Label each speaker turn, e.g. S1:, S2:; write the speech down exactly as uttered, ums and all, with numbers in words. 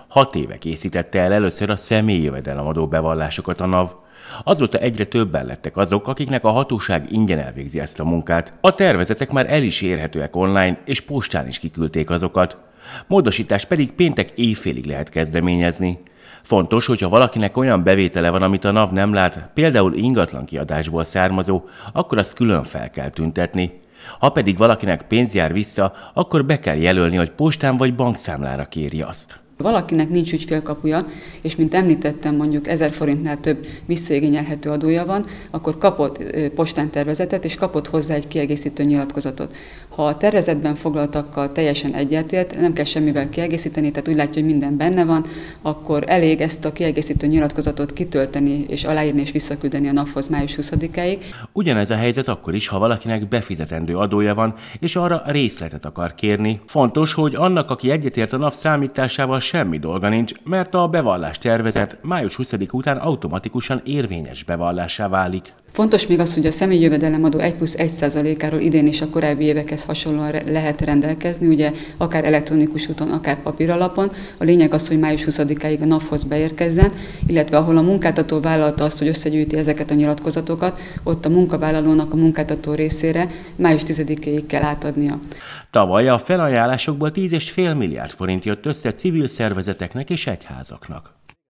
S1: Hat éve készítette el először a személyi jövedelemadó bevallásokat a NAV. Azóta egyre többen lettek azok, akiknek a hatóság ingyen elvégzi ezt a munkát. A tervezetek már el is érhetőek online, és postán is kiküldték azokat. Módosítást pedig péntek éjfélig lehet kezdeményezni. Fontos, hogyha valakinek olyan bevétele van, amit a NAV nem lát, például ingatlan kiadásból származó, akkor azt külön fel kell tüntetni. Ha pedig valakinek pénz jár vissza, akkor be kell jelölni, hogy postán vagy bankszámlára kéri azt.
S2: Valakinek nincs ügyfélkapuja, és mint említettem, mondjuk ezer forintnál több visszaigényelhető adója van, akkor kapott postán tervezetet, és kapott hozzá egy kiegészítő nyilatkozatot. Ha a tervezetben foglaltakkal teljesen egyetért, nem kell semmivel kiegészíteni, tehát úgy látja, hogy minden benne van, akkor elég ezt a kiegészítő nyilatkozatot kitölteni, és aláírni és visszaküldeni a NAV-hoz május huszadikáig.
S1: Ugyanez a helyzet akkor is, ha valakinek befizetendő adója van, és arra részletet akar kérni. Fontos, hogy annak, aki egyetért a NAV számításával, semmi dolga nincs, mert a bevallás tervezet május huszadika után automatikusan érvényes bevallássá válik.
S2: Fontos még az, hogy a személyi jövedelemadó egy plusz egy százalékáról idén is a korábbi évekhez hasonlóan lehet rendelkezni, ugye akár elektronikus úton, akár papíralapon. A lényeg az, hogy május huszadikáig a NAV-hoz beérkezzen, illetve ahol a munkáltató vállalta azt, hogy összegyűjti ezeket a nyilatkozatokat, ott a munkavállalónak a munkáltató részére május tizedikéig kell átadnia.
S1: Tavaly a felajánlásokból tíz egész öt milliárd forint jött össze civil szervezeteknek és egyházaknak.